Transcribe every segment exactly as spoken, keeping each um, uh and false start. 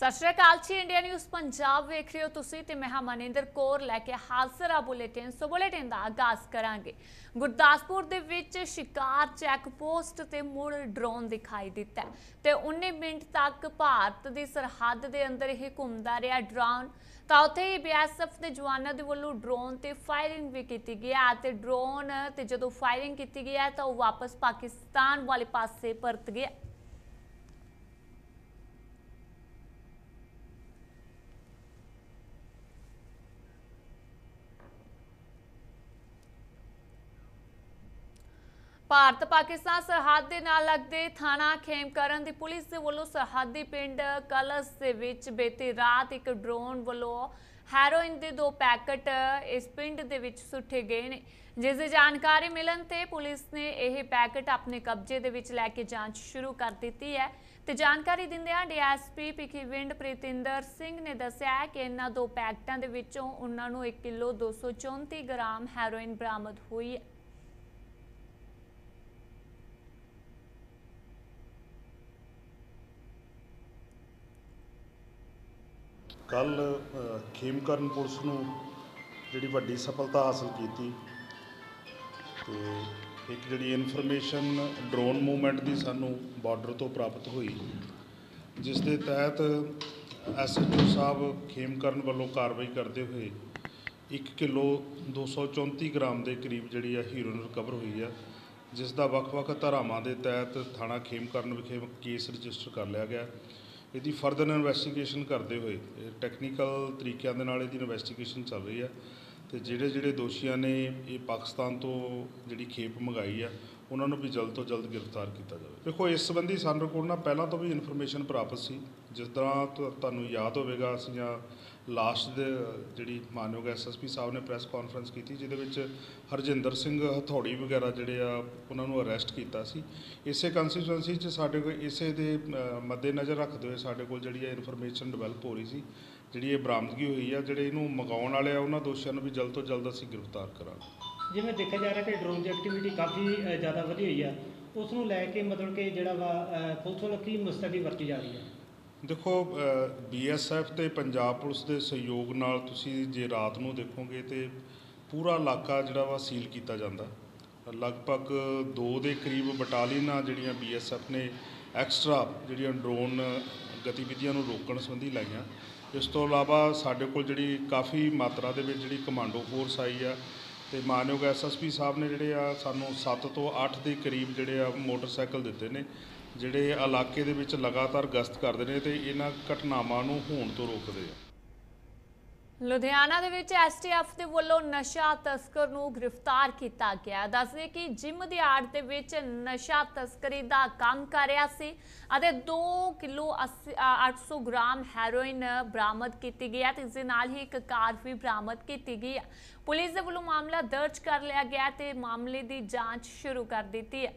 सत श्री अकाल जी। India news Punjab वेख रहे हो तुसीं ते मैं हां मनिंदर कौर लैके हाजिर आ बुलेटिन। सो बुलेटिन दा आगाज़ करांगे। गुरदासपुर दे विच शिकार चैक पोस्ट ते मुड़ ड्रोन दिखाई दिता ते उन्नीस मिनट तक भारत दी सरहद दे अंदर ही घुमदा रहा ड्रोन। तां उत्थे ही बी एस एफ दे जवानां दे वल्लों ड्रोन ते फायरिंग भी की गई है ते ड्रोन ते जदों फायरिंग की गई है तां ओह वापस पाकिस्तान वाले पासे परत गया। भारत पाकिस्तान सरहद के नाल लगदे थाना खेमकरन की पुलिस के वलों सरहदी पिंड कलस दे विच बीती रात एक ड्रोन वलों हैरोइन के दो पैकेट इस पिंड दे विच सुटे गए ने, जिसकी जानकारी मिलन ते पुलिस ने यह पैकेट अपने कब्जे दे विच लैके जांच शुरू कर दी है। तो जानकारी दिंदियां D S P Bhikhiwind Pritinder Singh ने दस्सिया है कि इन्हां दो पैकेटों के विचों उन्हां नूं एक किलो दो सौ चौंती ग्राम हैरोइन बरामद हुई है। कल खेमकरन पुलिस नूं जिहड़ी वड्डी सफलता हासिल की ते एक जिहड़ी इनफॉर्मेशन ड्रोन मूवमेंट की सानूं बॉर्डर तो प्राप्त हुई, जिस दे तहत एस एच ओ साहब खेमकरन वालों कार्रवाई करते हुए एक किलो दो सौ चौंती ग्राम के करीब जिहड़ी हीरोइन रिकवर हुई है, जिसका वक्-वक् धारावां के तहत थाणा खेमकरन विखे केस रजिस्टर कर लिया गया। इसकी फर्दर इन्वैस्टिगेशन करते हुए टैक्नीकल तरीकों के नाल इहदी इन्वैस्टिगेशन चल रही है तो जिहड़े जिहड़े दोषियों ने ये पाकिस्तान तो जिहड़ी खेप मंगाई है उन्होंने भी जल्द तो जल्द गिरफ्तार किया जाए। देखो, इस संबंधी सानूं कोल ना पहलां तो भी इन्फॉर्मेशन प्राप्त सी, जिस तरह तुहानूं याद होवेगा असीं लास्ट दे जिहड़ी मानयोग एस एस पी साहब ने प्रैस कॉन्फ्रेंस की थी, जिहदे विच हरजिंदर सिंह हथौड़ी वगैरह जिहड़े आ उन्हां नूं अरैसट कीता सी। इसे कंस्टिट्यूएंसी च साडे कोल इसे दे मद्देनज़र रखते हुए साडे कोल जिहड़ी इन्फॉर्मेशन डिवेलप हो रही सी, जिहड़ी ये बरामदगी हुई है, जिहड़े इहनूं मंगाउण वाले आ उन्हां दोषियों नूं भी जल्द तो जल्द असीं गिरफ्तार करांगे। जिवें देखा जा रहा कि ड्रोन की एक्टिविटी काफ़ी ज़्यादा वधी हुई है, उस नूं लैके मतलब कि जिहड़ा वा पुलिस वालों की मुस्तैदी वरती जा रही है। देखो, बी एस एफ तो पंजाब पुलिस के सहयोग नाल तुसीं जे रात नूं देखोगे तो पूरा इलाका जिहड़ा वा सील किया जाता। लगभग दो के करीब बटालीयन जिहड़ियां बी एस एफ ने एक्सट्रा जिहड़ियां ड्रोन गतिविधियों नूं रोकण संबंधी लाइयां। इस तो इलावा साडे कोल जिहड़ी काफ़ी मात्रा दे विच जिहड़ी कमांडो फोर्स आई है तो मानयोग एस एस पी साहब ने जिहड़े आ सानूं सत्त तो अठ के करीब जिहड़े आ मोटरसाइकिल दिते ने, जिहड़े इलाके दे विच लगातार गश्त करदे ने ते इन्हां घटनावां नूं होण तो रोकदे आ। लुधियाना दे विच एस टी एफ दे वल्लों नशा तस्कर नूं गिरफ्तार किया गया। दसदे कि जिम दी आड़ दे विच नशा तस्करी दा काम कर रहा सी अते दो किलो अठ सौ ग्राम हैरोइन बरामद की गई है। इस दे नाल ही एक कार भी बरामद की गई है। पुलिस दे वल्लों मामला दर्ज कर लिया गया ते मामले की जांच शुरू कर दी है।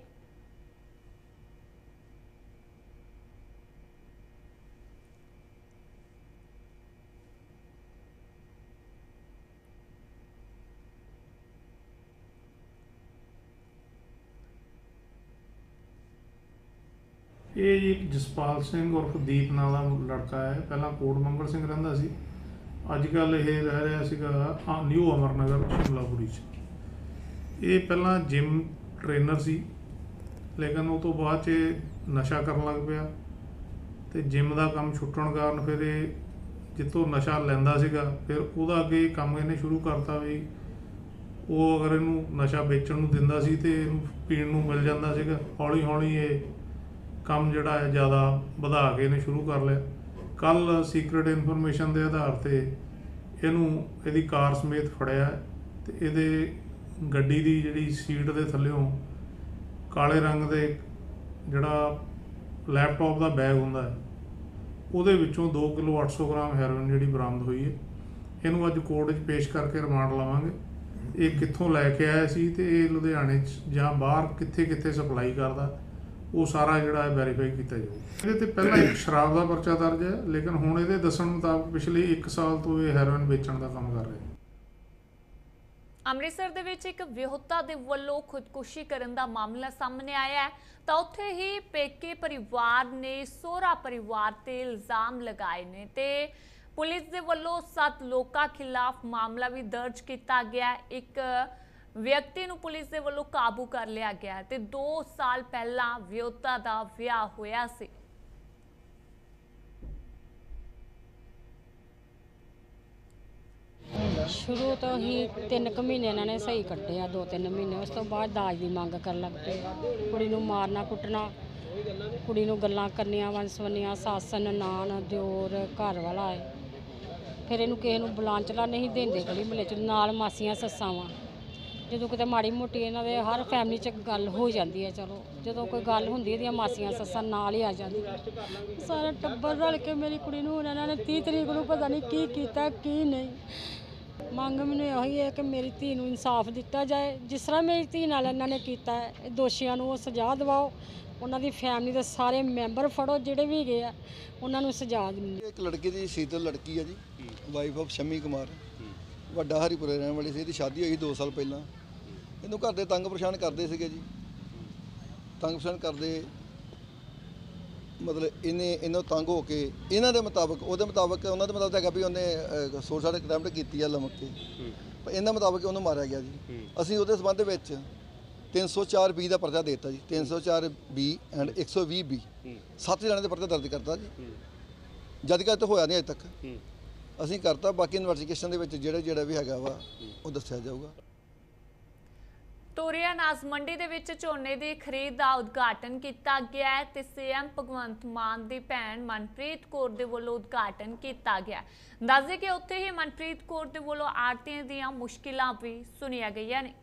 ये जी जसपाल सिंह उर्फ दीप नाम का लड़का है, पहला कोट मंगल सिंह रहिंदा सी, अजकल ये रह रहा सीगा न्यू अमरनगर शिमलापुरी च। ये पहला जिम ट्रेनर सी, लेकिन उस तो बाद च नशा करन लग पिया ते जिम का काम छुट्टण कारण फिर ये जितों नशा लैंदा सीगा फिर उहदा अगे काम इहने शुरू करता भी वो अगर इनू नशा बेचण नूं दिंदा सी ते इहनूं पीण नूं मिल जांदा सीगा। हौली हौली ये काम जिहड़ा है ज़्यादा वधा के इन्हें शुरू कर लिया। कल सीक्रेट इनफॉर्मेशन के आधार पर इनू इहदी कार समेत फड़िया ते इहदे गड्डी की जिहड़ी सीट के थल्लों काले रंग के जिहड़ा लैपटॉप का बैग हुंदा है उहदे विचों दो किलो अठ सौ ग्राम हैरोइन जिहड़ी बरामद हुई है। इनू अज कोर्ट च पेश करके रिमांड लवांगे। ये कित्थों लैके आया सी ते ये लुधियाने जां बाहर कित्थे कित्थे सप्लाई करदा वो सारा जिहड़ा है वैरीफाई किया जाए। ये पहला एक शराब का परचा दर्ज है, लेकिन हुण इहदे दस्सण मुताबक पिछले एक साल तो ये हैरोइन बेचण का काम कर रहे। ਅੰਮ੍ਰਿਤਸਰ ਦੇ ਵਿੱਚ ਇੱਕ ਵਿਆਹੁਤਾ ਦੇ ਵੱਲੋਂ ਖੁਦਕੁਸ਼ੀ ਕਰਨ ਦਾ ਮਾਮਲਾ ਸਾਹਮਣੇ ਆਇਆ ਹੈ ਤਾਂ ਉੱਥੇ ਹੀ ਪੇਕੇ ਪਰਿਵਾਰ ਨੇ ਸਹੁਰਾ ਪਰਿਵਾਰ ਤੇ ਇਲਜ਼ਾਮ ਲਗਾਏ ਨੇ ਤੇ ਪੁਲਿਸ ਦੇ ਵੱਲੋਂ ਸੱਤ ਲੋਕਾਂ ਖਿਲਾਫ ਮਾਮਲਾ ਵੀ ਦਰਜ ਕੀਤਾ ਗਿਆ। ਇੱਕ ਵਿਅਕਤੀ ਨੂੰ ਪੁਲਿਸ ਦੇ ਵੱਲੋਂ ਕਾਬੂ ਕਰ ਲਿਆ ਗਿਆ ਤੇ ਦੋ ਸਾਲ ਪਹਿਲਾਂ ਵਿਆਹੁਤਾ ਦਾ ਵਿਆਹ ਹੋਇਆ ਸੀ। ਸ਼ੁਰੂ ਤੋਂ ਹੀ ਤਿੰਨ ਕੁ ਮਹੀਨੇ ਇਹਨਾਂ ਨੇ ਸਹੀ ਕੱਟਿਆ, ਦੋ ਤਿੰਨ ਮਹੀਨੇ। ਉਸ ਤੋਂ ਬਾਅਦ ਦਾਜ ਦੀ ਮੰਗ ਕਰਨ ਲੱਗ ਪਏ, ਕੁੜੀ ਨੂੰ ਮਾਰਨਾ ਕੁੱਟਣਾ, ਕੁੜੀ ਨੂੰ ਗੱਲਾਂ ਕਰਨੀਆਂ ਵੰਸਵੰਨੀਆਂ, ਸੱਸ ਨਨਾਣ ਦਿਓਰ ਘਰ ਵਾਲਾ ਹੈ। ਫਿਰ ਇਹਨੂੰ ਕਿਸੇ ਨੂੰ ਬੁਲਾਉਣ ਚਲਾ ਨਹੀਂ ਦਿੰਦੇ ਗਲੀ ਮੁਹੱਲੇ 'ਚ, ਨਾਲ ਮਾਸੀਆਂ ਸੱਸਾਂ ਵਾਂ। ਜਦੋਂ ਕਿਤੇ ਮਾੜੀ ਮੋਟੀ ਇਹਨਾਂ ਦੇ ਹਰ ਫੈਮਿਲੀ 'ਚ ਗੱਲ ਹੋ ਜਾਂਦੀ ਹੈ, ਚਲੋ ਜਦੋਂ ਕੋਈ ਗੱਲ ਹੁੰਦੀ ਇਹਦੀਆਂ ਮਾਸੀਆਂ ਸੱਸਾਂ ਨਾਲ ਹੀ ਆ ਜਾਂਦੀਆਂ। ਸਾਰਾ ਟੱਬਰ ਰਲ ਕੇ ਮੇਰੀ ਕੁੜੀ ਨੂੰ ਇਹਨਾਂ ਨੇ ਤੀਹ ਤਰੀਕ ਨੂੰ ਪਤਾ ਨਹੀਂ ਕੀ ਕੀਤਾ ਕੀ ਨਹੀਂ। ਮੰਗ ਮੈਨੂੰ ਇਹੀ ਹੈ ਕਿ ਮੇਰੀ ਧੀ ਨੂੰ ਇਨਸਾਫ ਦਿੱਤਾ ਜਾਏ। ਜਿਸ ਤਰ੍ਹਾਂ ਮੇਰੀ ਧੀ ਨਾਲ ਇਹਨਾਂ ਨੇ ਕੀਤਾ ਹੈ, ਇਹ ਦੋਸ਼ੀਆਂ ਨੂੰ ਉਹ ਸਜ਼ਾ ਦਿਵਾਓ। ਉਹਨਾਂ ਦੀ ਫੈਮਿਲੀ ਦੇ ਸਾਰੇ ਮੈਂਬਰ ਫੜੋ ਜਿਹੜੇ ਵੀ ਗਏ ਆ, ਉਹਨਾਂ ਨੂੰ ਸਜ਼ਾ ਦਿਓ। ਇੱਕ ਲੜਕੀ ਦੀ ਸ਼ੀਤਲ ਲੜਕੀ ਹੈ ਜੀ, ਵਾਈਫ ਆਫ ਸ਼ਮੀ ਕੁਮਾਰ, ਵੱਡਾ ਹਰੀਪੁਰੇ ਰਹਿਣ ਵਾਲੀ ਸੀ। ਇਹਦੀ ਸ਼ਾਦੀ ਹੋਈ ਦੋ ਸਾਲ ਪਹਿਲਾਂ। ਇਹਨੂੰ ਘਰ ਦੇ ਤੰਗ ਪਰੇਸ਼ਾਨ ਕਰਦੇ ਸੀਗੇ ਜੀ, ਤੰਗ ਪਰੇਸ਼ਾਨ ਕਰਦੇ ਮਤਲਬ ਇਹਨੇ ਇਹਨੂੰ ਤੰਗ ਹੋ ਕੇ ਇਹਨਾਂ ਦੇ ਮੁਤਾਬਕ ਉਹਦੇ ਮੁਤਾਬਕ ਉਹਨਾਂ ਦੇ ਮੁਤਾਬਕ ਹੈਗਾ ਵੀ ਉਹਨੇ ਸੁਸਾਈਡ ਅਟੈਂਪਟ ਕੀਤੀ ਆ ਲਮਕ ਕੇ, ਪਰ ਇਹਨਾਂ ਮੁਤਾਬਕ ਉਹਨੂੰ ਮਾਰਿਆ ਗਿਆ ਜੀ। ਅਸੀਂ ਉਹਦੇ ਸੰਬੰਧ ਵਿੱਚ ਤਿੰਨ ਸੌ ਚਾਰ ਬੀ ਦਾ ਪਰਚਾ ਦੇ ਦਿੱਤਾ ਜੀ, ਤਿੰਨ ਸੌ ਚਾਰ ਬੀ ਐਂਡ ਇੱਕ ਸੌ ਵੀਹ ਬੀ, ਸੱਤ ਜਣੇ ਦੇ ਪਰਚਾ ਦਰਜ ਕਰਤਾ ਜੀ। ਜਦ ਕਿ ਤਾਂ ਹੋਇਆ ਨਹੀਂ ਅਜੇ ਤੱਕ, ਅਸੀਂ ਕਰਤਾ। ਬਾਕੀ ਇਨਵੈਸਟੀਗੇਸ਼ਨ ਦੇ ਵਿੱਚ ਜਿਹੜਾ ਜਿਹੜਾ ਵੀ ਹੈਗਾ ਵਾ ਉਹ ਦੱਸਿਆ ਜਾਊਗਾ। ਤੋਰੀਆ ਅਨਾਜ ਮੰਡੀ ਦੇ ਵਿੱਚ ਝੋਨੇ ਦੀ ਖਰੀਦ ਦਾ ਉਦਘਾਟਨ ਕੀਤਾ ਗਿਆ ਹੈ ਤੇ ਸੀਐਮ ਭਗਵੰਤ ਮਾਨ ਦੀ ਭੈਣ ਮਨਪ੍ਰੀਤ ਕੌਰ ਦੇ ਵੱਲੋਂ ਉਦਘਾਟਨ ਕੀਤਾ ਗਿਆ। ਦੱਸਦੇ ਕਿ ਉੱਥੇ ਹੀ ਮਨਪ੍ਰੀਤ ਕੌਰ ਦੇ ਵੱਲੋਂ ਆੜ੍ਹਤੀਆਂ ਦੀਆਂ ਮੁਸ਼ਕਿਲਾਂ ਵੀ ਸੁਣੀਆਂ ਗਈਆਂ ਨੇ।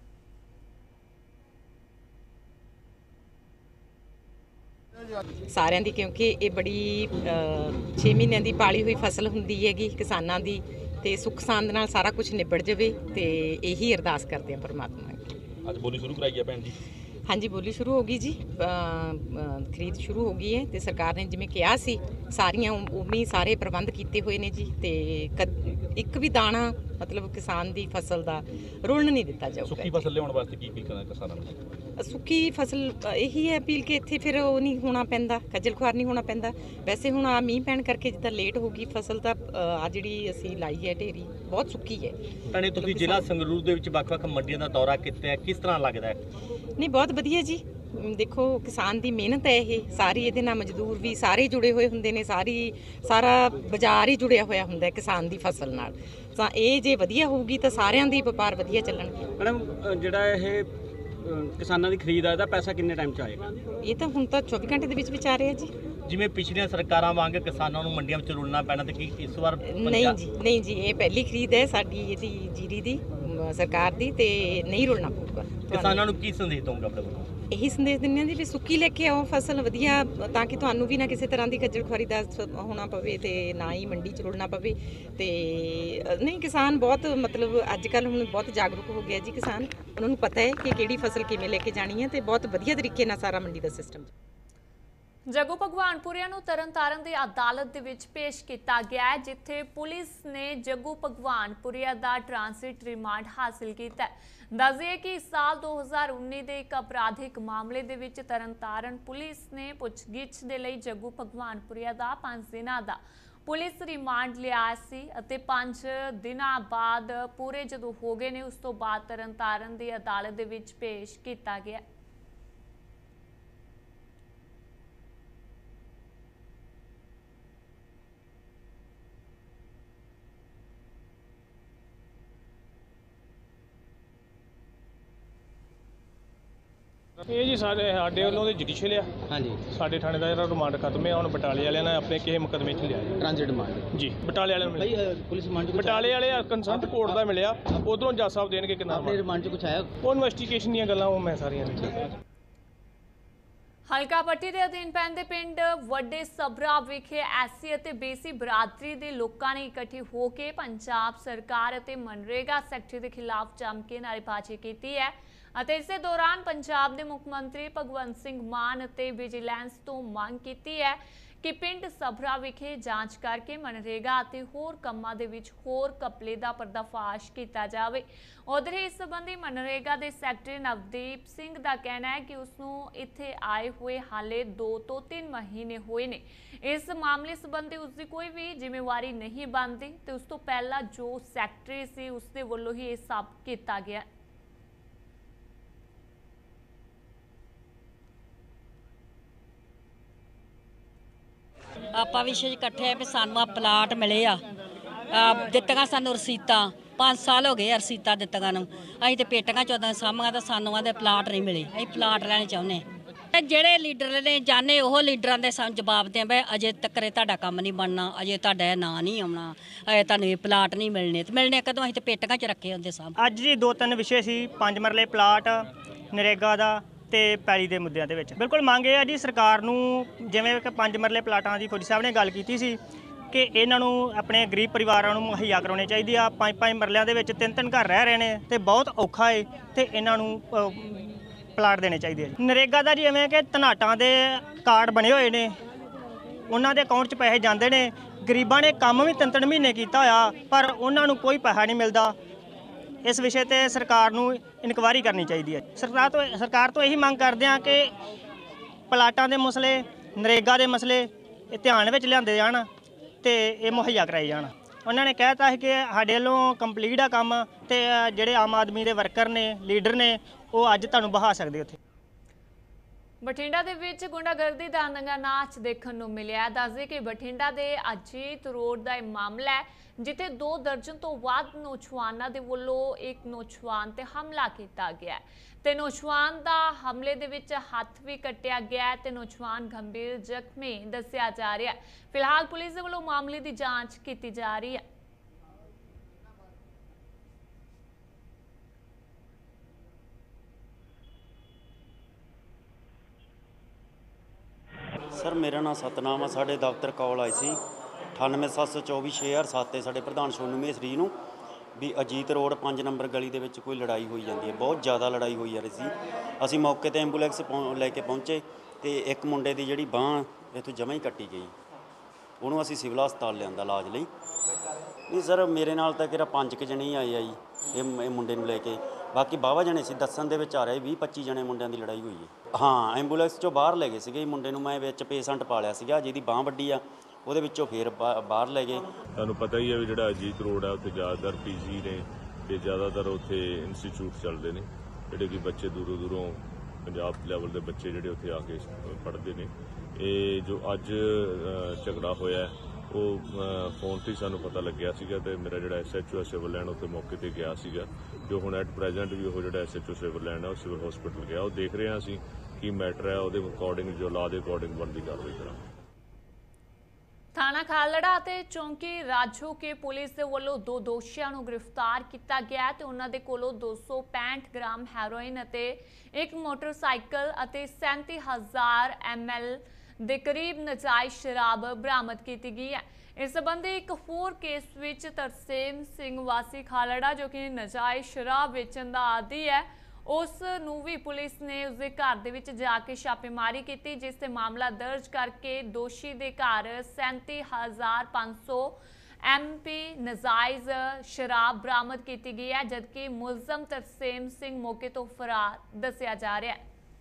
ਸਾਰਿਆਂ ਦੀ, ਕਿਉਂਕਿ ਇਹ ਬੜੀ ਛੇ ਮਹੀਨਿਆਂ ਦੀ ਪਾਲੀ ਹੋਈ ਫਸਲ ਹੁੰਦੀ ਹੈਗੀ ਕਿਸਾਨਾਂ ਦੀ, ਤੇ ਸੁੱਖ ਸਾਂਦ ਨਾਲ ਸਾਰਾ ਕੁਝ ਨਿਬੜ ਜਾਵੇ ਤੇ ਇਹੀ ਅਰਦਾਸ ਕਰਦੇ ਆ ਪਰਮਾਤਮਾ ਅੱਗੇ। ਅੱਜ ਬੋਲੀ ਸ਼ੁਰੂ ਕਰਾਈ ਹੈ ਭੈਣ ਜੀ? ਹਾਂਜੀ, ਬੋਲੀ ਸ਼ੁਰੂ ਹੋ ਗਈ ਜੀ, ਖਰੀਦ ਸ਼ੁਰੂ ਹੋ ਗਈ ਹੈ ਤੇ ਸਰਕਾਰ ਨੇ ਜਿਵੇਂ ਕਿਹਾ ਸੀ ਸਾਰੀਆਂ ਉਵੇਂ ਸਾਰੇ ਪ੍ਰਬੰਧ ਕੀਤੇ ਹੋਏ ਨੇ ਜੀ। ਤੇ ਇੱਕ ਵੀ ਦਾਣਾ ਮਤਲਬ ਕਿਸਾਨ ਦੀ ਫਸਲ ਦਾ ਰੁਲਣ ਨਹੀਂ ਦਿੱਤਾ ਜਾਊਗਾ। ਸੁੱਕੀ ਫਸਲ ਲਿਆਉਣ ਵਾਸਤੇ ਕੀ ਅਪੀਲ ਕਰਨਾ ਕਿਸਾਨਾਂ ਨੂੰ? ਸੁੱਕੀ ਫਸਲ ਇਹੀ ਹੈ ਅਪੀਲ ਕਿ ਇੱਥੇ ਫਿਰ ਉਹ ਨਹੀਂ ਹੋਣਾ ਪੈਂਦਾ, ਖੱਜਲ ਖੁਆਰ ਨਹੀਂ ਹੋਣਾ ਪੈਂਦਾ। ਵੈਸੇ ਹੁਣ ਆ ਮੀਂਹ ਪੈਣ ਕਰਕੇ ਜਿੱਦਾਂ ਲੇਟ ਹੋ ਗਈ ਫਸਲ ਤਾਂ ਆ ਜਿਹੜੀ ਅਸੀਂ ਲਾਈ ਹੈ ਢੇਰੀ ਬਹੁਤ ਸੁੱਕੀ ਹੈ। ਭੈਣੇ, ਤੁਸੀਂ ਜ਼ਿਲ੍ਹਾ ਸੰਗਰੂਰ ਦੇ ਵਿੱਚ ਵੱਖ-ਵੱਖ ਮੰਡੀਆਂ ਦਾ ਦੌਰਾ ਕੀਤਾ ਹੈ, ਕਿਸ ਤਰ੍ਹਾਂ ਲੱਗਦਾ ਹੈ? ਨਹੀਂ, ਬਹੁਤ ਵਧੀਆ ਜੀ। ਦੇਖੋ ਕਿਸਾਨ ਦੀ ਮਿਹਨਤ ਹੈ ਇਹ ਸਾਰੀ, ਇਹਦੇ ਨਾਲ ਮਜ਼ਦੂਰ ਵੀ ਸਾਰੇ ਜੁੜੇ ਹੋਏ ਹੁੰਦੇ ਨੇ, ਸਾਰੀ ਸਾਰਾ ਬਾਜ਼ਾਰ ਹੀ ਜੁੜਿਆ ਹੋਇਆ ਹੁੰਦਾ ਕਿਸਾਨ ਦੀ ਫਸਲ ਨਾਲ। ਤਾਂ ਇਹ ਜੇ ਵਧੀਆ ਹੋਊਗੀ ਤਾਂ ਸਾਰਿਆਂ ਦੀ ਵਪਾਰ ਵਧੀਆ ਚੱਲਣਗੇ। ਮੈਡਮ, ਜਿਹੜਾ ਇਹ ਕਿਸਾਨਾਂ ਦੀ ਖਰੀਦ ਆ ਇਹਦਾ ਪੈਸਾ ਕਿੰਨੇ ਟਾਈਮ 'ਚ ਆਏਗਾ? ਇਹ ਤਾਂ ਹੁਣ ਤਾਂ ਚੌਵੀ ਘੰਟੇ ਦੇ ਵਿੱਚ ਵਿੱਚ ਆ ਰਿਹਾ ਜੀ। ਜਿਵੇਂ ਪਿਛਲੀਆਂ ਸਰਕਾਰਾਂ ਵਾਂਗ ਕਿਸਾਨਾਂ ਨੂੰ ਮੰਡੀਆਂ ਵਿੱਚ ਰੁਲਣਾ ਪੈਣਾ, ਤੇ ਕੀ ਇਸ ਵਾਰ? ਨਹੀਂ ਜੀ, ਨਹੀਂ ਜੀ, ਇਹ ਪਹਿਲੀ ਖਰੀਦ ਹੈ ਸਾਡੀ ਇਹਦੀ ਜੀਰੀ ਦੀ ਸਰਕਾਰ ਦੀ, ਤੇ ਨਹੀਂ ਰੁਲਣਾ ਪਊਗਾ। ਕਿਸਾਨਾਂ ਨੂੰ ਕੀ ਸੰਦੇਸ਼ ਦਊਂਗਾ ਆਪਣੇ ਵੱਲੋਂ? ਇਹੀ ਸੰਦੇਸ਼ ਦਿੰਦੇ ਹਾਂ ਜੀ ਵੀ ਸੁੱਕੀ ਲੈ ਕੇ ਆਓ ਫਸਲ ਵਧੀਆ, ਤਾਂ ਕਿ ਤੁਹਾਨੂੰ ਵੀ ਨਾ ਕਿਸੇ ਤਰ੍ਹਾਂ ਦੀ ਖੱਜਲ ਖੁਆਰੀ ਦਾ ਹੋਣਾ ਪਵੇ ਤੇ ਨਾ ਹੀ ਮੰਡੀ 'ਚ ਰੁਲਣਾ ਪਵੇ। ਤੇ ਨਹੀਂ, ਕਿਸਾਨ ਬਹੁਤ ਮਤਲਬ ਅੱਜ ਕੱਲ੍ਹ ਹੁਣ ਬਹੁਤ ਜਾਗਰੂਕ ਹੋ ਗਿਆ ਜੀ ਕਿਸਾਨ। ਉਹਨਾਂ ਨੂੰ ਪਤਾ ਹੈ ਕਿ ਕਿਹੜੀ ਫਸਲ ਕਿਵੇਂ ਲੈ ਕੇ ਜਾਣੀ ਹੈ ਤੇ ਬਹੁਤ ਵਧੀਆ ਤਰੀਕੇ ਨਾਲ ਸਾਰਾ ਮੰਡੀ ਦਾ ਸਿਸਟਮ। ਜੱਗੂ ਭਗਵਾਨਪੁਰੀਆ ਨੂੰ ਤਰਨਤਾਰਨ ਦੀ ਅਦਾਲਤ ਦੇ ਵਿੱਚ ਪੇਸ਼ ਕੀਤਾ ਗਿਆ ਹੈ, ਜਿੱਥੇ ਪੁਲਿਸ ਨੇ ਜੱਗੂ ਭਗਵਾਨਪੁਰੀਆ ਦਾ ਟ੍ਰਾਂਜ਼ਿਟ ਰਿਮਾਂਡ ਹਾਸਲ ਕੀਤਾ ਹੈ। ਦੱਸਦੇ ਕਿ ਸਾਲ ਦੋ ਹਜ਼ਾਰ ਉੱਨੀ ਦੇ ਇੱਕ ਅਪਰਾਧਿਕ ਮਾਮਲੇ ਦੇ ਵਿੱਚ ਤਰਨਤਾਰਨ ਪੁਲਿਸ ਨੇ ਪੁੱਛਗਿੱਛ ਦੇ ਲਈ ਜੱਗੂ ਭਗਵਾਨਪੁਰੀਆ ਦਾ ਪੰਜ ਦਿਨਾਂ ਦਾ ਪੁਲਿਸ ਰਿਮਾਂਡ ਲਿਆ ਸੀ ਅਤੇ ਪੰਜ ਦਿਨਾਂ ਬਾਅਦ ਪੂਰੇ ਜਦੋਂ ਹੋ ਗਏ ਨੇ ਉਸ ਤੋਂ ਬਾਅਦ ਤਰਨਤਾਰਨ ਦੀ ਅਦਾਲਤ ਦੇ ਵਿੱਚ ਪੇਸ਼ ਕੀਤਾ ਗਿਆ। ਇਹ ਜੀ ਸਾਡੇ ਸਾਡੇ ਵੱਲੋਂ ਦੇ ਜੁਡੀਸ਼ੀਅਲ ਆ। ਹਾਂਜੀ, ਸਾਡੇ ਥਾਣੇ ਦਾ ਜਿਹੜਾ ਰਿਮਾਂਡ ਖਤਮ ਹੈ, ਹੁਣ ਬਟਾਲੇ ਵਾਲਿਆਂ ਨੇ ਆਪਣੇ ਕਿਸੇ ਮੁਕਦਮੇ 'ਚ ਲਿਆ ਜੀ ਟ੍ਰਾਂਜ਼ਿਟ ਰਿਮਾਂਡ ਜੀ। ਬਟਾਲੇ ਵਾਲਿਆਂ ਨੂੰ ਮਿਲਿਆ ਪੁਲਿਸ ਰਿਮਾਂਡ, ਬਟਾਲੇ ਵਾਲੇ ਕੰਸਰਟ ਕੋਰਟ ਦਾ ਮਿਲਿਆ, ਉਧਰੋਂ ਜੱਜ ਸਾਹਿਬ ਦੇਣਗੇ ਕਿੰਨਾ ਆਪਣੇ ਰਿਮਾਂਡ 'ਚ ਕੁਝ ਆਇਆ। ਉਹ ਇਨਵੈਸਟੀਗੇਸ਼ਨ ਦੀਆਂ ਗੱਲਾਂ ਉਹ ਮੈਂ ਸਾਰੀਆਂ ਹਲਕਾ ਪੱਟੀ ਦੇ ਅਧੀਨ ਪੈਂਦੇ ਪਿੰਡ ਵੱਡੇ ਸਬਰਾ ਵਿਖੇ ਐਸਸੀ ਅਤੇ ਬੀਸੀ ਬਰਾਦਰੀ ਦੇ ਲੋਕਾਂ ਨੇ ਇਕੱਠੇ ਹੋ ਕੇ ਪੰਜਾਬ ਸਰਕਾਰ ਅਤੇ ਮਨਰੇਗਾ ਸੈਕਟਰੀ ਦੇ ਖਿਲਾਫ ਜੰਮ ਕੇ ਨਾਅਰੇਬਾਜ਼ੀ ਕੀਤੀ ਹੈ ਅਤੇ ਇਸੇ ਦੌਰਾਨ ਪੰਜਾਬ ਦੇ ਮੁੱਖ ਮੰਤਰੀ ਭਗਵੰਤ ਸਿੰਘ ਮਾਨ ਅਤੇ ਵਿਜੀਲੈਂਸ ਤੋਂ ਮੰਗ ਕੀਤੀ ਹੈ ਕਿ ਪਿੰਡ ਸਭਰਾ ਵਿਖੇ ਜਾਂਚ ਕਰਕੇ ਮਨਰੇਗਾ ਅਤੇ ਹੋਰ ਕੰਮਾਂ ਦੇ ਵਿੱਚ ਹੋਰ ਘਪਲੇ ਦਾ ਪਰਦਾਫਾਸ਼ ਕੀਤਾ ਜਾਵੇ। ਉਧਰ ਇਸ ਸੰਬੰਧੀ ਮਨਰੇਗਾ ਦੇ ਸੈਕਟਰੀ ਨਵਦੀਪ ਸਿੰਘ ਦਾ ਕਹਿਣਾ ਹੈ ਕਿ ਉਸ ਨੂੰ ਇੱਥੇ ਆਏ ਹੋਏ ਹਾਲੇ ਦੋ ਤੋਂ ਤਿੰਨ ਮਹੀਨੇ ਹੋਏ ਨੇ। ਇਸ ਮਾਮਲੇ ਸੰਬੰਧੀ ਉਸ ਦੀ ਕੋਈ ਵੀ ਜ਼ਿੰਮੇਵਾਰੀ ਨਹੀਂ ਬਣਦੀ ਤੇ ਉਸ ਤੋਂ ਪਹਿਲਾਂ ਜੋ ਸੈਕਟਰੀ ਸੀ ਉਸ ਦੇ ਵੱਲੋਂ ਹੀ ਇਹ ਸਭ ਕੀਤਾ ਗਿਆ। ਆਪਾਂ ਵਿਸ਼ੇ ਇਕੱਠੇ ਵੀ ਸਾਨੂੰ ਆ ਪਲਾਟ ਮਿਲੇ ਆ ਦਿੱਤੀਆਂ ਸਾਨੂੰ ਰਸੀਤਾਂ पाँच साल हो गए रसीदा दित्तियां नूं असीं ते पेटियां चौदां साहमणियां तो सानूं आदे प्लाट नहीं मिले असीं प्लाट लैने चाहुंदे ਜਿਹੜੇ ਲੀਡਰ ਨੇ ਜਾਣੇ ਉਹ ਲੀਡਰਾਂ ਦੇ ਸਾਨੂੰ ਜਵਾਬ ਦੇ ਬਈ ਅਜੇ ਤੱਕ ਤੁਹਾਡਾ ਕੰਮ ਨਹੀਂ ਬਣਨਾ ਅਜੇ ਤੁਹਾਡਾ ਨਾਂ ਨਹੀਂ ਆਉਣਾ ਅਜੇ ਤੁਹਾਨੂੰ ਇਹ ਪਲਾਟ ਨਹੀਂ ਮਿਲਣੇ ਤੇ ਮਿਲਣੇ ਕਦੋਂ ਅਸੀਂ ਤੇ ਪੇਟੀਆਂ 'ਚ ਰੱਖੇ ਹੁੰਦੇ ਸਾਹਮਣੇ। ਅੱਜ ਜੀ ਦੋ ਤਿੰਨ ਵਿਸ਼ੇ ਸੀ ਪੰਜ ਮਰਲੇ ਪਲਾਟ ਨਰੇਗਾ ਦਾ ਤੇ ਪੈਲੀ ਦੇ ਮੁੱਦਿਆਂ ਦੇ ਵਿੱਚ ਬਿਲਕੁਲ ਮੰਗ ਇਹ ਆ ਜੀ ਸਰਕਾਰ ਨੂੰ ਜਿਵੇਂ ਕਿ ਪੰਜ ਮਰਲੇ ਪਲਾਟਾਂ ਦੀ ਫੌਜੀ ਸਾਹਿਬ ਨੇ ਗੱਲ ਕੀਤੀ ਸੀ ਕਿ ਇਹਨਾਂ ਨੂੰ ਆਪਣੇ ਗਰੀਬ ਪਰਿਵਾਰਾਂ ਨੂੰ ਮੁਹੱਈਆ ਕਰਾਉਣੇ ਚਾਹੀਦੇ ਆ। ਪੰਜ ਪੰਜ ਮਰਲਿਆਂ ਦੇ ਵਿੱਚ ਤਿੰਨ ਤਿੰਨ ਘਰ ਰਹਿ ਰਹੇ ਨੇ ਤੇ ਬਹੁਤ ਔਖਾ ਏ ਤੇ ਇਹਨਾਂ ਨੂੰ ਪਲਾਟ ਦੇਣੇ ਚਾਹੀਦੇ ਆ। ਨਰੇਗਾ ਦਾ ਜਿਵੇਂ ਕਿ ਧਨਾਟਾਂ ਦੇ ਕਾਰਡ ਬਣੇ ਹੋਏ ਨੇ ਉਹਨਾਂ ਦੇ ਅਕਾਊਂਟ 'ਚ ਪੈਸੇ ਜਾਂਦੇ ਨੇ ਗਰੀਬਾਂ ਨੇ ਕੰਮ ਵੀ ਤਿੰਨ ਤਿੰਨ ਮਹੀਨੇ ਕੀਤਾ ਹੋਇਆ ਪਰ ਉਹਨਾਂ ਨੂੰ ਕੋਈ ਪੈਸਾ ਨਹੀਂ ਮਿਲਦਾ। ਇਸ ਵਿਸ਼ੇ ਤੇ ਸਰਕਾਰ ਨੂੰ ਇਨਕੁਆਇਰੀ ਕਰਨੀ ਚਾਹੀਦੀ ਹੈ। ਸਰਕਾਰ ਤੋਂ ਸਰਕਾਰ ਤੋਂ ਇਹੀ ਮੰਗ ਕਰਦੇ ਆ ਕਿ ਪਲਾਟਾਂ ਦੇ ਮਸਲੇ ਨਰੇਗਾ ਦੇ ਮਸਲੇ ਇਹ ਧਿਆਨ ਵਿੱਚ ਲਿਆਂਦੇ ਜਾਣ ਤੇ ਇਹ ਮੁਹੱਈਆ ਕਰਾਏ ਜਾਣ। ਉਹਨਾਂ ਨੇ ਕਹਿਤਾ ਹੈ ਕਿ ਸਾਡੇ ਵੱਲੋਂ ਕੰਪਲੀਟ ਆ ਕੰਮ ਤੇ ਜਿਹੜੇ ਆਮ ਆਦਮੀ ਦੇ ਵਰਕਰ ਨੇ ਲੀਡਰ ਨੇ ਉਹ ਅੱਜ ਤੁਹਾਨੂੰ ਬਹਾ ਸਕਦੇ ਉੱਥੇ। ਬਠਿੰਡਾ ਦੇ ਵਿੱਚ ਗੁੰਡਾਗਰਦੀ ਦਾ ਨੰਗਾ ਨਾਚ ਦੇਖਣ ਨੂੰ ਮਿਲਿਆ। ਦੱਸਦੇ ਕਿ ਬਠਿੰਡਾ ਦੇ ਅਜੀਤ ਰੋਡ ਦਾ ਇਹ ਮਾਮਲਾ ਹੈ ਜਿੱਥੇ ਦੋ ਦਰਜਨ ਤੋਂ ਵੱਧ ਨੌਜਵਾਨਾਂ ਦੇ ਵੱਲੋਂ ਇੱਕ ਨੌਜਵਾਨ ਤੇ ਹਮਲਾ ਕੀਤਾ ਗਿਆ ਤੇ ਨੌਜਵਾਨ ਦਾ ਹਮਲੇ ਦੇ ਵਿੱਚ ਹੱਥ ਵੀ ਕੱਟਿਆ ਗਿਆ ਤੇ ਨੌਜਵਾਨ ਗੰਭੀਰ ਜ਼ਖਮੀ ਦੱਸਿਆ ਜਾ ਰਿਹਾ ਹੈ। ਫਿਲਹਾਲ ਪੁਲਿਸ ਦੇ ਵੱਲੋਂ ਮਾਮਲੇ ਦੀ ਜਾਂਚ ਕੀਤੀ ਜਾ ਰਹੀ ਹੈ। सर मेरा नाम सतनाम है। साढ़े दफ्तर कॉल आई सी अठानवे सत्त सौ चौबी छे हज़ार सत्त साढ़े प्रधान सोनू मेसरी नूं भी अजीत रोड पाँच नंबर गली दे विच कोई लड़ाई होई जाती है। बहुत ज़्यादा लड़ाई होई जा रही सी। असीं मौके ते एंबूलेंस लैके पहुँचे तो एक मुंडे की जिहड़ी बांह इत्थों जमा ही कट्टी गई उहनूं असीं सिविल हस्पताल लिआंदा इलाज लई। नहीं सर मेरे नाल तां किहड़ा पंज क जणे ही आए आ जी ये मुंडे नूं लैके बाकी बावा जने से दसन दे विच आ रहे बीस पच्ची जने मुंडियां दी लड़ाई हुई है। हाँ एंबूलेंस चों बाहर लै गए सीगे मुंडे नूं मैं विच पेशेंट पालिया सीगा जिहदी बांह वड्डी आ ਉਹਦੇ ਵਿੱਚੋਂ ਫਿਰ ਬਾਹਰ ਲੈ ਗਏ। ਤੁਹਾਨੂੰ ਪਤਾ ਹੀ ਹੈ ਵੀ ਜਿਹੜਾ ਅਜੀਤ ਰੋਡ ਹੈ ਉੱਥੇ ਜ਼ਿਆਦਾਤਰ ਪੀਜੀ ਨੇ ਤੇ ਜ਼ਿਆਦਾਤਰ ਉੱਥੇ ਇੰਸਟੀਚਿਊਟ ਚੱਲਦੇ ਨੇ ਜਿਹੜੇ ਕਿ ਬੱਚੇ ਦੂਰੋਂ ਦੂਰੋਂ ਪੰਜਾਬ ਲੈਵਲ ਦੇ ਬੱਚੇ ਜਿਹੜੇ ਉੱਥੇ ਆ ਕੇ ਪੜ੍ਹਦੇ ਨੇ। ਇਹ ਜੋ ਅੱਜ ਝਗੜਾ ਹੋਇਆ ਉਹ ਫੋਨ ਤੇ ਸਾਨੂੰ ਪਤਾ ਲੱਗਿਆ ਸੀਗਾ ਤੇ ਮੇਰਾ ਜਿਹੜਾ ਐਸਐਚਓ ਸਿਵਲ ਲਾਈਨ ਉੱਥੇ ਮੌਕੇ ਤੇ ਗਿਆ ਸੀਗਾ ਜੋ ਹੁਣ ਐਟ ਪ੍ਰੈਜ਼ੈਂਟ ਵੀ ਉਹ ਜਿਹੜਾ ਐਸਐਚਓ ਸਿਵਲ ਲਾਈਨ ਹੈ ਉਹ ਸਿਵਲ ਹਸਪੀਟਲ ਗਿਆ ਉਹ ਦੇਖ ਰਹੇ ਹਾਂ ਅਸੀਂ ਕੀ ਮੈਟਰ ਹੈ ਉਹਦੇ ਅਕੋਰਡਿੰਗ ਜੋ ਲਾ ਦੇ ਅਕੋਰਡਿੰਗ ਬਣਦੀ ਕਾਰਵਾਈ ਕਰਾਂਗੇ। थाना खालड़ा ते चौंकी राजू के पुलिस दे वल्लों दो दोषियों को गिरफ्तार किया गया ते उन्हां दे कोलों दो सौ पैंठ ग्राम हैरोइन अते एक मोटरसाइकिल अते सैंती हज़ार एम एल दे करीब नजायज़ शराब बरामद की गई है। इस संबंधी एक होर केस विच तरसेम सिंह वासी खालड़ा जो कि नजायज़ शराब वेचण दा आदी है उस नूं भी पुलिस ने उसके घर दे विच जाके छापेमारी की जिस ते मामला दर्ज करके दोषी दे घर सैंती हज़ार पाँच सौ एम पी नजायज़ शराब बरामद की गई है जबकि मुलजम तरसेम सिंह मौके तो फरार दसिया जा रहा है।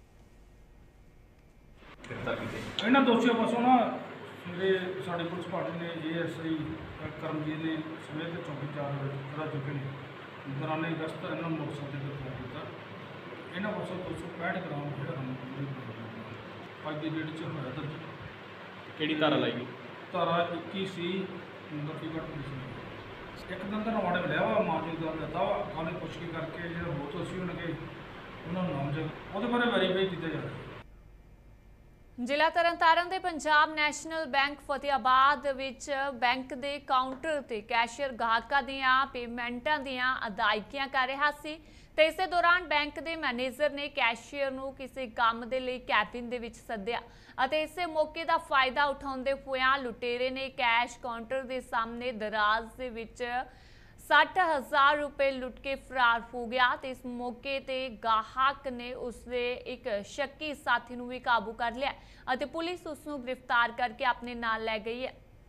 इन्हां दोषियों पासों ना मेरे साडे पुलिस पार्टी ने ए एस आई करमजीत ने समेत चौकी चार करा चुके हैं दौरान गश्त इन्होंने मोटरसाइकिल पर फोन किया इन्होंने पासों दो सौ पैंठ ग्राम अज की डेट च होया दर्ज। ਕਿਹੜੀ ਧਾਰਾ ਲਾਈ ਗਈ? धारा इक्की सी नंबर की घट एक दिन का रिमांड मिलिया वा मामले का दिता वा कल पुछगी करके जो हो दोषी होणगे उन्होंने नामजद वो बारे वैरीफाई किया जा रहा है। ਜ਼ਿਲ੍ਹਾ ਤਰਨਤਾਰਨ ਦੇ ਪੰਜਾਬ ਨੈਸ਼ਨਲ ਬੈਂਕ ਫਤਿਆਬਾਦ ਵਿੱਚ ਬੈਂਕ ਦੇ ਕਾਊਂਟਰ ਤੇ ਕੈਸ਼ੀਅਰ ਗਾਹਕਾਂ ਦੀਆਂ ਪੇਮੈਂਟਾਂ ਦੀਆਂ ਅਦਾਇਗੀਆਂ ਕਰ ਰਿਹਾ ਸੀ ਤੇ ਇਸੇ ਦੌਰਾਨ ਬੈਂਕ ਦੇ ਮੈਨੇਜਰ ਨੇ ਕੈਸ਼ੀਅਰ ਨੂੰ ਕਿਸੇ ਕੰਮ ਦੇ ਲਈ ਕੈਬਿਨ ਦੇ ਵਿੱਚ ਸੱਦਿਆ ਅਤੇ ਇਸੇ ਮੌਕੇ ਦਾ ਫਾਇਦਾ ਉਠਾਉਂਦੇ ਹੋਇਆਂ ਲੁਟੇਰੇ ਨੇ ਕੈਸ਼ ਕਾਊਂਟਰ ਦੇ ਸਾਹਮਣੇ ਦਰਾਜ਼ ਦੇ ਵਿੱਚ सठ हज़ार रुपए लुट के फरार हो गया। तो इस मौके ते गाहक ने उसके एक शक्की साथी नूं भी काबू कर लिया और पुलिस उसनूं गिरफ्तार करके अपने नाल लै गई है।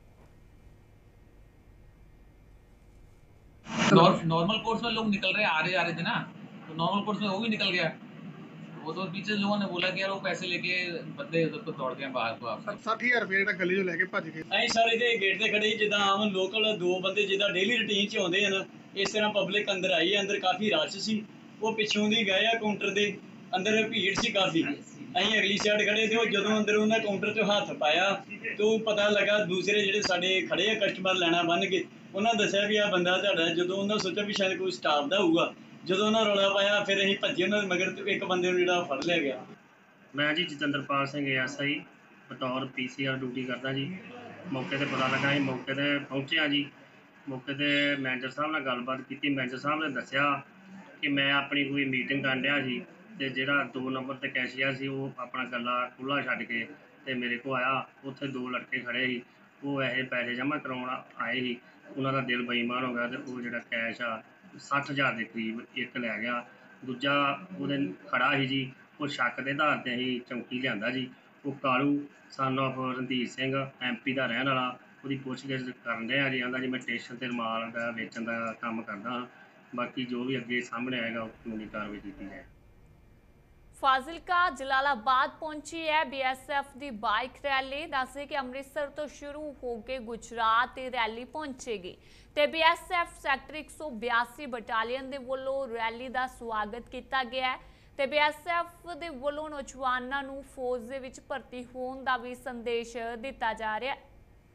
नॉर्मल कोर्स में लोग निकल रहे आ रहे जा रहे थे ना, तो नॉर्मल कोर्स में वो भी निकल गया। वो तो पीछे लोगों ने बोला कि यार वो पैसे लेके बंदे उधर को दौड़ गए बाहर को। आप सठ हज़ार रुपए ਜਿਹੜਾ ਗਲੀ ਚੋਂ ਲੈ ਕੇ ਭੱਜ ਗਏ। ਅਸੀਂ ਸਾਰੇ ਦੇ ਗੇਟ ਤੇ ਖੜੇ ਜਿੱਦਾਂ ਆਮ ਲੋਕਲ ਦੋ ਬੰਦੇ ਜਿੱਦਾਂ ਡੇਲੀ ਰੁਟੀਨ 'ਚ ਆਉਂਦੇ ਹਨ, ਇਸ ਤਰ੍ਹਾਂ ਪਬਲਿਕ ਅੰਦਰ ਆਈ ਹੈ। ਅੰਦਰ ਕਾਫੀ ਰਸ਼ ਸੀ, ਉਹ ਪਿੱਛੋਂ ਦੀ ਗਏ ਆ ਕਾਊਂਟਰ ਦੇ ਅੰਦਰ, ਭੀੜ ਸੀ ਕਾਫੀ। ਅਸੀਂ ਅਗਲੀ ਸਾਈਡ ਖੜੇ ਤੇ ਉਹ ਜਦੋਂ ਅੰਦਰ ਉਹਨਾਂ ਕਾਊਂਟਰ 'ਤੇ ਹੱਥ ਪਾਇਆ ਤਾਂ ਪਤਾ ਲੱਗਾ ਦੂਸਰੇ ਜਿਹੜੇ ਸਾਡੇ ਖੜੇ ਆ ਕਸਟਮਰ ਲੈਣਾ ਬੰਨ ਕੇ, ਉਹਨਾਂ ਦੱਸਿਆ ਵੀ ਆ ਬੰਦਾ ਤੁਹਾਡਾ। ਜਦੋਂ ਉਹਨਾਂ ਸੋਚਿਆ ਵੀ ਸ਼ਾਇਦ ਕੋਈ ਸਟਾਫ ਦਾ ਹੋਊਗਾ, ਜਦੋਂ ਉਹਨਾਂ ਰੌਲਾ ਪਾਇਆ ਫਿਰ ਅਸੀਂ ਭੱਜੇ ਉਹਨਾਂ ਦੇ ਮਗਰ ਤੇ ਇੱਕ ਬੰਦੇ ਨੂੰ ਜਿਹੜਾ ਫੜ ਲਿਆ ਗਿਆ। मैं जी जतिंदरपाल सिंह एस आई बतौर पी सी आर ड्यूटी करता जी। मौके पर पता लगा, मौके पर पहुँचे जी। मौके पर मैनेजर साहब ने गलबात की। मैनेजर साहब ने दसिया कि मैं अपनी कोई मीटिंग कर रहा सी ते जिहड़ा दो नंबर ते कैशियर सी वो अपना गला खुला छड्ड के ते मेरे को आया। उत्थे दो लड़के खड़े ही, वो ऐसे पैसे जमा करवाउण आए ही। उन्हों का दिल बेईमान हो गया तो वो जिहड़ा कैश आ सठ हज़ार के करीब एक लै गया। दूजा वो खड़ा ही जी, वो शक के आधार पर अं चौंकी लिया जी। वो Kalu son of Randhir Singh M P का रहने वाला, वो पुछगिछ कर रहा जी। आंदा जी मैं स्टेशन से माल का वेचन का काम करदा हाँ, बाकी जो भी अगे सामने आएगा कानूनी कार्रवाई की जाए। फाजिलका जलालाबाद पहुंची है बी एस एफ की बाइक रैली। दस कि अमृतसर तो शुरू होकर गुजरात रैली पहुंचेगी तो बी एस एफ सैक्टर एक सौ बयासी बटालियन के वलों रैली का स्वागत किया गया है। तो बी एस एफ के वलों नौजवानों नूं फौज दे विच भर्ती होने का भी संदेश दिता जा रहा है।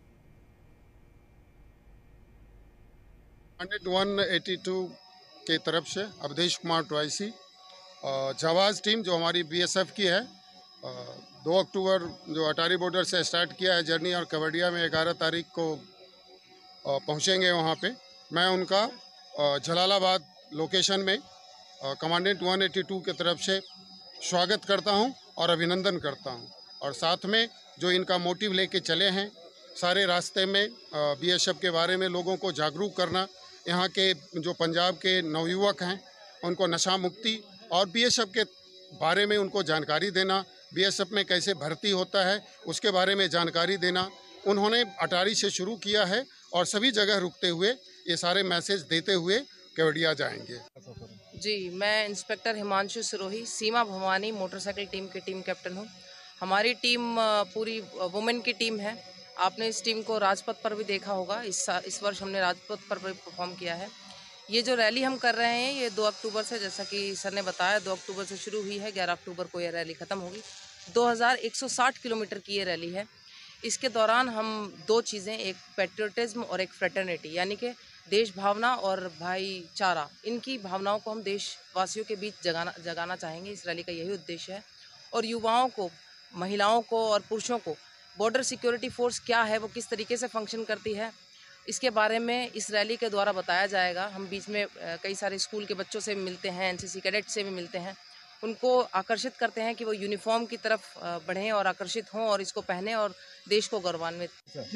एक सौ बयासी के तरफ से अवधेश कुमार ट्वाइसी जवाज टीम जो हमारी बी एस एफ की है, दो अक्टूबर जो अटारी बॉर्डर से स्टार्ट किया है जर्नी और कवड़िया में ग्यारह तारीख को पहुंचेंगे। वहां पे मैं उनका जलालाबाद लोकेशन में कमांडेंट एक सौ बयासी के तरफ से स्वागत करता हूं और अभिनंदन करता हूं। और साथ में जो इनका मोटिव लेके चले हैं सारे रास्ते में बी एस एफ के बारे में लोगों को जागरूक करना, यहाँ के जो पंजाब के नवयुवक हैं उनको नशा मुक्ति और बी एस एफ के बारे में उनको जानकारी देना, बी एस एफ में कैसे भर्ती होता है उसके बारे में जानकारी देना उन्होंने अटारी से शुरू किया है। और सभी जगह रुकते हुए ये सारे मैसेज देते हुए केवड़िया जाएंगे। जी, मैं inspector Himanshu Sirohi, Seema Bhawani motorcycle team की टीम कैप्टन हूँ। हमारी टीम पूरी वुमेन की टीम है। आपने इस टीम को राजपथ पर भी देखा होगा। इस इस वर्ष हमने राजपथ पर भी परफॉर्म किया है। ये जो रैली हम कर रहे हैं ये दो अक्टूबर से, जैसा कि सर ने बताया, दो अक्टूबर से शुरू हुई है। ग्यारह अक्टूबर को ये रैली ख़त्म होगी। दो हज़ार एक सौ साठ किलोमीटर की ये रैली है। इसके दौरान हम दो चीज़ें, एक पैट्रियोटिज्म और एक फ्रेटर्निटी, यानी कि देश भावना और भाईचारा, इनकी भावनाओं को हम देशवासियों के बीच जगाना जगाना चाहेंगे। इस रैली का यही उद्देश्य है। और युवाओं को, महिलाओं को और पुरुषों को बॉर्डर सिक्योरिटी फोर्स क्या है, वो किस तरीके से फंक्शन करती है, इसके बारे में इस रैली के द्वारा बताया जाएगा। हम बीच में कई सारे स्कूल के बच्चों से मिलते हैं, एन सी सी कैडेट से भी मिलते हैं, उनको आकर्षित करते हैं कि वो यूनिफॉर्म की तरफ बढ़ें और आकर्षित हों और इसको पहने और देश को गौरवान्वित।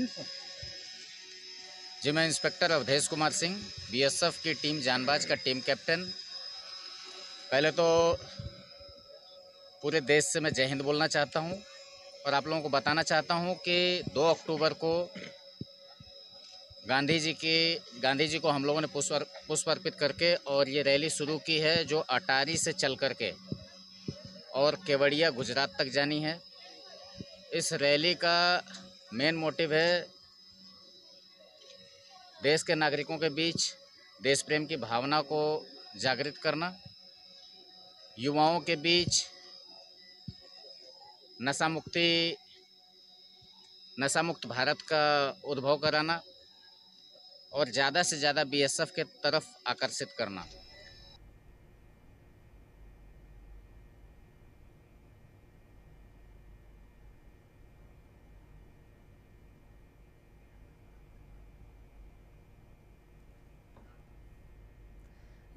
जी, मैं inspector Awadhesh Kumar Singh, B S F की टीम जानबाज का टीम कैप्टन। पहले तो पूरे देश से मैं जय हिंद बोलना चाहता हूं और आप लोगों को बताना चाहता हूं कि दो अक्टूबर को गांधी जी के गांधी जी को हम लोगों ने पुष्प पुष्प अर्पित करके और ये रैली शुरू की है जो अटारी से चल करके और केवड़िया गुजरात तक जानी है। इस रैली का मेन मोटिव है देश के नागरिकों के बीच देश प्रेम की भावना को जागृत करना, युवाओं के बीच नशा मुक्ति नशा मुक्त भारत का उद्भव कराना और ज़्यादा से ज़्यादा बी एस एफ के तरफ आकर्षित करना।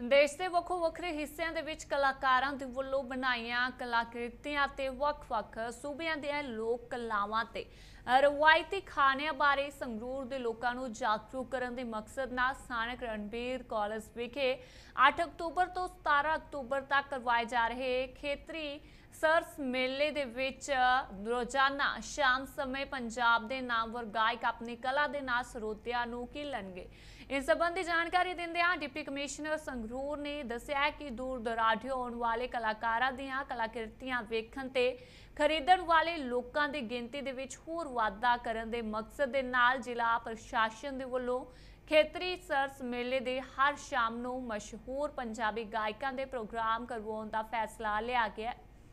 देश के ਵੱਖੋ ਵੱਖਰੇ ਹਿੱਸਿਆਂ ਦੇ ਵਿੱਚ ਕਲਾਕਾਰਾਂ ਦੇ ਵੱਲੋਂ ਬਣਾਈਆਂ ਕਲਾਕ੍ਰਿਤੀਆਂ ਤੇ ਵੱਖ-ਵੱਖ ਸੂਬਿਆਂ ਦੀਆਂ ਲੋਕ ਕਲਾਵਾਂ ਤੇ ਰਵਾਇਤੀ ਖਾਣਿਆਂ ਬਾਰੇ ਸੰਗਰੂਰ ਦੇ ਲੋਕਾਂ ਨੂੰ ਜਾਗਰੂਕ ਕਰਨ ਦੇ ਮਕਸਦ ਨਾਲ ਸਥਾਨਕ ਰਣਬੀਰ ਕਾਲਜ ਵਿਖੇ ਅੱਠ ਅਕਤੂਬਰ ਤੋਂ ਸਤਾਰਾਂ ਅਕਤੂਬਰ ਤੱਕ ਕਰਵਾਏ ਜਾ ਰਹੇ ਖੇਤਰੀ ਸਰਸ ਮੇਲੇ ਦੇ ਵਿੱਚ ਰੋਜ਼ਾਨਾ ਸ਼ਾਮ ਸਮੇਂ ਪੰਜਾਬ ਦੇ ਨਾਮਵਰ ਗਾਇਕ ਆਪਣੀ ਕਲਾ ਦੇ ਨਾਲ ਸਰੋਤਿਆਂ ਨੂੰ ਕੀਲਣਗੇ। ਇਸ ਸੰਬੰਧੀ ਜਾਣਕਾਰੀ ਦਿੰਦਿਆਂ ਡਿਪਟੀ ਕਮਿਸ਼ਨਰ ਸੰਗਰੂਰ ਨੇ ਦੱਸਿਆ ਕਿ ਦੂਰ ਦਰਾਡੇ ਆਉਣ ਵਾਲੇ ਕਲਾਕਾਰਾਂ ਦੀਆਂ ਕਲਾਕ੍ਰਿਤੀਆਂ ਵੇਖਣ ਤੇ ਖਰੀਦਣ ਵਾਲੇ ਲੋਕਾਂ ਦੀ ਗਿਣਤੀ ਦੇ ਵਿੱਚ ਹੋਰ ਵਾਧਾ ਕਰਨ ਦੇ ਮਕਸਦ ਦੇ ਨਾਲ ਜ਼ਿਲ੍ਹਾ ਪ੍ਰਸ਼ਾਸਨ ਦੇ ਵੱਲੋਂ ਖੇਤਰੀ ਸਰਸ ਮੇਲੇ ਦੇ ਹਰ ਸ਼ਾਮ ਨੂੰ ਮਸ਼ਹੂਰ ਪੰਜਾਬੀ ਗਾਇਕਾਂ ਦੇ ਪ੍ਰੋਗਰਾਮ ਕਰਵਾਉਣ ਦਾ ਫੈਸਲਾ ਲਿਆ ਗਿਆ।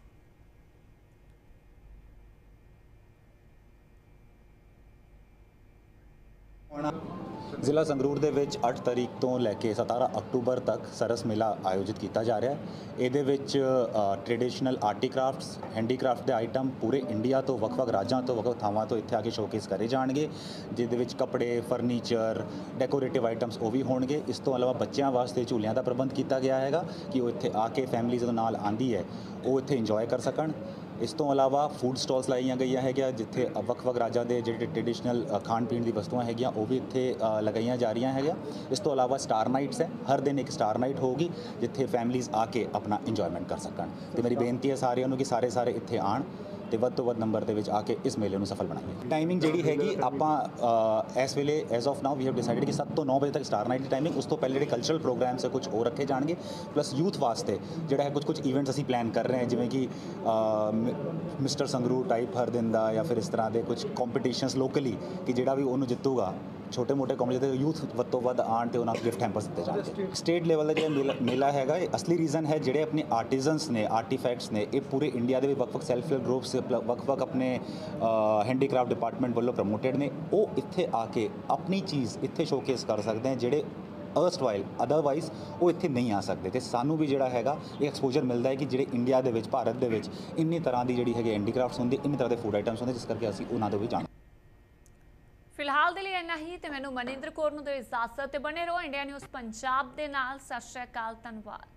ਜ਼ਿਲ੍ਹਾ ਸੰਗਰੂਰ ਦੇ ਵਿੱਚ ਅੱਠ ਤਾਰੀਖ ਤੋਂ ਲੈ ਕੇ ਸਤਾਰਾਂ ਅਕਤੂਬਰ ਤੱਕ ਸਰਸ ਮੇਲਾ ਆਯੋਜਿਤ ਕੀਤਾ ਜਾ ਰਿਹਾ ਹੈ। ਇਹਦੇ ਵਿੱਚ ਟ੍ਰੈਡੀਸ਼ਨਲ ਆਰਟੀਕ੍ਰਾਫਟਸ ਹੈਂਡੀਕ੍ਰਾਫਟ ਦੇ ਆਈਟਮ ਪੂਰੇ ਇੰਡੀਆ ਤੋਂ ਵੱਖ-ਵੱਖ ਰਾਜਾਂ ਤੋਂ ਵੱਖ-ਵੱਖ ਥਾਵਾਂ ਤੋਂ ਇੱਥੇ ਆ ਕੇ ਸ਼ੋਕੇਸ ਕਰੇ ਜਾਣਗੇ, ਜਿਹਦੇ ਵਿੱਚ ਕੱਪੜੇ, ਫਰਨੀਚਰ, ਡੈਕੋਰੇਟਿਵ ਆਈਟਮਸ ਉਹ ਵੀ ਹੋਣਗੇ। ਇਸ ਤੋਂ ਇਲਾਵਾ ਬੱਚਿਆਂ ਵਾਸਤੇ ਝੂਲਿਆਂ ਦਾ ਪ੍ਰਬੰਧ ਕੀਤਾ ਗਿਆ ਹੈਗਾ ਕਿ ਉਹ ਇੱਥੇ ਆ ਕੇ ਫੈਮਿਲੀ ਜਦੋਂ ਨਾਲ ਆਂਦੀ ਹੈ ਉਹ ਇੱਥੇ ਇੰਜੋਏ ਕਰ ਸਕਣ। ਇਸ ਤੋਂ ਇਲਾਵਾ ਫੂਡ ਸਟਾਲਸ ਲਾਈਆਂ ਗਈਆਂ ਹੈਗੀਆਂ ਜਿੱਥੇ ਵੱਖ-ਵੱਖ ਰਾਜਾਂ ਦੇ ਜਿਹੜੇ ਟ੍ਰੈਡੀਸ਼ਨਲ ਖਾਣ ਪੀਣ ਦੀ ਵਸਤੂਆਂ ਹੈਗੀਆਂ ਉਹ ਵੀ ਇੱਥੇ ਲਗਾਈਆਂ ਜਾ ਰਹੀਆਂ ਹੈਗੀਆਂ। ਇਸ ਤੋਂ ਇਲਾਵਾ ਸਟਾਰ ਨਾਈਟਸ ਹੈ, ਹਰ ਦਿਨ ਇੱਕ ਸਟਾਰ ਨਾਈਟ ਹੋਊਗੀ ਜਿੱਥੇ ਫੈਮਲੀਜ਼ ਆ ਕੇ ਆਪਣਾ ਇੰਜੋਇਮੈਂਟ ਕਰ ਸਕਣ। ਤੇ ਮੇਰੀ ਬੇਨਤੀ ਹੈ ਸਾਰਿਆਂ ਨੂੰ ਕਿ ਸਾਰੇ ਸਾਰੇ ਇੱਥੇ ਆਣ ਤੇ ਵੱਧ ਤੋਂ ਵੱਧ ਨੰਬਰ ਦੇ ਵਿੱਚ ਆ ਕੇ ਇਸ ਮੇਲੇ ਨੂੰ ਸਫਲ ਬਣਾਈਏ। ਟਾਈਮਿੰਗ ਜਿਹੜੀ ਹੈਗੀ ਆਪਾਂ ਇਸ ਵੇਲੇ as of now we have decided ਕਿ ਸੱਤ ਤੋਂ ਨੌ ਵਜੇ ਤੱਕ ਸਟਾਰ ਨਾਈਟ ਦੀ ਟਾਈਮਿੰਗ। ਉਸ ਤੋਂ ਪਹਿਲੇ ਜਿਹੜੇ ਕਲਚਰਲ ਪ੍ਰੋਗਰਾਮਸ ਹੈ ਕੁਝ ਹੋਰ ਰੱਖੇ ਜਾਣਗੇ, ਪਲੱਸ ਯੂਥ ਵਾਸਤੇ ਜਿਹੜਾ ਹੈ ਕੁਝ ਕੁਝ ਇਵੈਂਟਸ ਅਸੀਂ ਪਲਾਨ ਕਰ ਰਹੇ ਹਾਂ, ਜਿਵੇਂ ਕਿ ਮਿਸਟਰ ਸੰਗਰੂਰ ਟਾਈਪ ਹਰ ਦਿਨ ਦਾ ਜਾਂ ਫਿਰ ਇਸ ਤਰ੍ਹਾਂ ਦੇ ਕੁਝ ਕੰਪੀਟੀਸ਼ਨਸ ਲੋਕਲੀ ਕਿ ਜਿਹੜਾ ਵੀ ਉਹਨੂੰ ਜਿੱਤੂਗਾ ਛੋਟੇ ਮੋਟੇ ਕੰਪੀਟੀਸ਼ਨ ਤੇ ਯੂਥ ਵੱਧ ਤੋਂ ਵੱਧ ਆਉਣ ਤੇ ਉਹਨਾਂ ਨੂੰ ਗਿਫਟ ਹੈਂਪਰਸ ਦਿੱਤੇ ਜਾਣਗੇ। ਸਟੇਟ ਲੈਵਲ ਦਾ ਜਿਹੜਾ ਮੇਲਾ ਮੇਲਾ ਹੈਗਾ ਇਹ ਅਸਲੀ ਰੀਜ਼ਨ ਹੈ ਜਿਹੜੇ ਆਪਣੇ ਆਰਟੀਜ਼ਨਸ ਨੇ, ਆਰਟੀਫੈਕਟਸ ਨੇ, ਇਹ ਪੂਰੇ ਇੰਡੀਆ ਦੇ ਵੀ ਵੱਖ-ਵੱਖ ਸੈਲਫ ਹੈਲਪ ਗਰੁੱਪਸ ਵੱਖ-ਵੱਖ ਆਪਣੇ ਹੈਂਡੀਕ੍ਰਾਫਟ ਡਿਪਾਰਟਮੈਂਟ ਵੱਲੋਂ ਪ੍ਰਮੋਟਡ ਨੇ। ਉਹ ਇੱਥੇ ਆ ਕੇ ਆਪਣੀ ਚੀਜ਼ ਇੱਥੇ ਸ਼ੋਕੇਸ ਕਰ ਸਕਦੇ ਹਨ ਜਿਹੜੇ ਅਰਸਟਵਾਈਲ ਅਦਰਵਾਈਜ਼ ਉਹ ਇੱਥੇ ਨਹੀਂ ਆ ਸਕਦੇ। ਤੇ ਸਾਨੂੰ ਵੀ ਜਿਹੜਾ ਹੈਗਾ ਇਹ ਐਕਸਪੋਜ਼ਰ ਮਿਲਦਾ ਹੈ ਕਿ ਜਿਹੜੇ ਇੰਡੀਆ ਦੇ ਵਿੱਚ, ਭਾਰਤ ਦੇ ਵਿੱਚ ਇੰਨੀ ਤਰ੍ਹਾਂ ਦੀ ਜਿਹੜੀ ਹੈਗੀ ਹੈਂਡੀਕ੍ਰਾਫਟਸ ਹੁੰਦੀ, ਇੰਨੀ ਤਰ੍ਹਾਂ ਦੇ ਫੂਡ ਆਈਟਮਸ ਹੁੰਦੇ, ਜਿਸ ਕਰਕੇ ਅਸੀਂ ਉਹਨਾਂ ਤੋਂ ਵੀ ਜਾਣ। ਫਿਲਹਾਲ ਦੇ ਲਈ ਇੰਨਾ ਹੀ ਤੇ ਮੈਨੂੰ ਮਨਿੰਦਰ ਕੌਰ ਨੂੰ ਦਿਓ ਇਜਾਜ਼ਤ ਤੇ ਬਣੇ ਰਹੋ ਇੰਡੀਆ ਨਿਊਜ਼ ਪੰਜਾਬ ਦੇ ਨਾਲ। ਸਤਿ ਸ਼੍ਰੀ ਅਕਾਲ, ਧੰਨਵਾਦ।